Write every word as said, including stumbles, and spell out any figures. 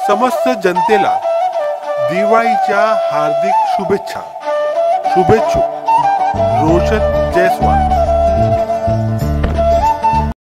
समस्त जनतेला दिवाळीच्या हार्दिक शुभेच्छा। शुभेच्छुक रोशन जयस्वाल।